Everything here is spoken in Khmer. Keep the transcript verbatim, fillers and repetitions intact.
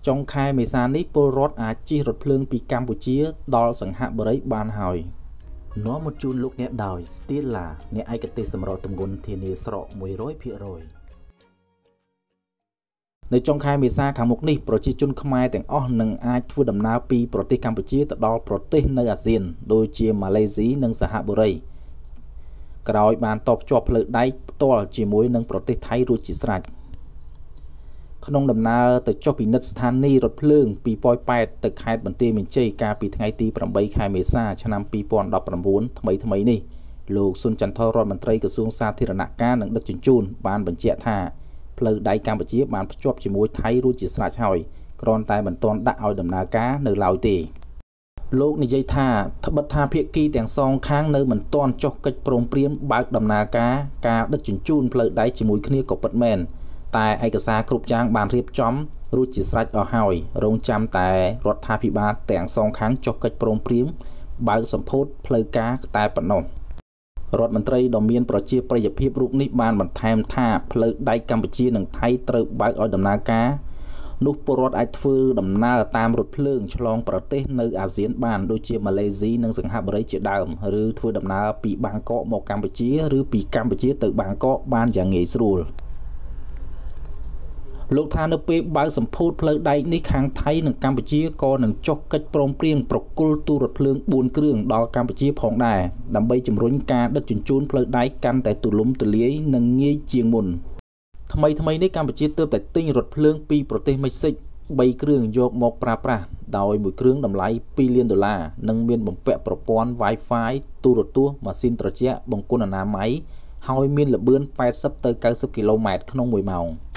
trong khaiមេសានេះពលរដ្ឋអាចជិះរថភ្លើងពីកម្ពុជាដល់សង្ហបុរីបានហើយនាំមកជូនលោកអ្នកដោយ Stella អ្នកឯកទេសសម្រាប់ទម្ងន់ធានាស្រក មួយរយភាគរយ នៅចុងខែមេសាខាងមុខនេះប្រជាជនខ្មែរទាំងអស់នឹងអាចធ្វើដំណើរពីប្រទេសកម្ពុជាទៅដល់ប្រទេសនៅអាស៊ានដូចជាម៉ាឡេស៊ីនិងសហបុរីក្រោយបានតបភ្ជាប់ផ្លូវដែកផ្ទាល់ជាមួយនឹងប្រទេសថៃរួចជាស្រេចក្នុងដំណើរទៅចុះពិនិត្យស្ថានីយ៍រថភ្លើងពីប៉ោយប៉ែតទៅខេត្តបន្ទាយមានជ័យកាលពីថ្ងៃទីប្រាំបីខែមេសាឆ្នាំពីរពាន់ដប់ប្រាំបួនថ្មីថ្មីនេះលោកស៊ុនចន្ទថរដ្ឋមន្ត្រីក្រសួងសាធារណការនិងដឹកជញ្ជូនបានបញ្ជាក់ថាផ្លូវដែកកម្ពុជាបានភ្ជាប់ជាមួយថៃរួចជាស្រេចហើយគ្រាន់តែមិនទាន់ដាក់ឲ្យដំណើរការនៅឡើយទេលោកនិយាយថាត្បិតថាភាគីទាំងសងខាងនៅមិនទាន់ចុះកិច្ចព្រមព្រៀងបើកដំណើរការការដឹកជញ្ជូនផ្លូវដែកជាមួយគ្នាក៏ពិតមែនតែឯកសារគ្រប់យ៉ាងបានរៀបចំរួចជាស្រេចអស់ហើយរងចាំតែរដ្ឋាភិបាលទាំងសងខាងចុះកិច្ចព្រមព្រៀងបើកសម្ពោធផ្លូវការតែប៉ុណ្ណោះរដ្ឋមន្ត្រីដ៏មានប្រជាប្រិយភាពរូបនេះបានបន្ថែមថាផ្លូវដែកកម្ពុជានិងថៃត្រូវបើកឲ្យដំណើរការនោះពលរដ្ឋអាចធ្វើដំណើរតាមរថភ្លើងឆ្លងប្រទេសនៅអាស៊ានបានដូចជាម៉ាឡេស៊ីនិងសិង្ហបុរីជាដើមឬធ្វើដំណើរពីបាងកកមកកម្ពុជាឬពីកម្ពុជាទៅបាងកកបានយ៉ាងងាយស្រួលលោកថានៅពេលបើកសម្ពោធផ្លូវដែកនេះខាងថៃនិងកម្ពុជាក៏នឹងចុះកិច្ចព្រមព្រៀងប្រគល់ទូររថភ្លើងបួនគ្រឿងដល់កម្ពុជាផងដែរដើម្បីជំរុញការដឹកជញ្ជូនផ្លូវដែកកាន់តែទូលំទូលាយនិងងាយជាងមុនថ្មីថ្មីនេះកម្ពុជាទើបតែទិញរថភ្លើងពីប្រទេសមិចស៊ិកបីគ្រឿងយកមកប្រើប្រាស់ដោយមួយគ្រឿងតម្លៃពីរលានដុល្លារនិងមានបំពាក់ប្រព័ន្ធ Wi-Fi ទូរទស្សន៍ម៉ាស៊ីនត្រជាក់បង្គន់អនាម័យហើយមានល្បឿន แปดสิบ ទៅ เก้าสิบ គីឡូម៉ែត្រក្នុងមួយម៉ោង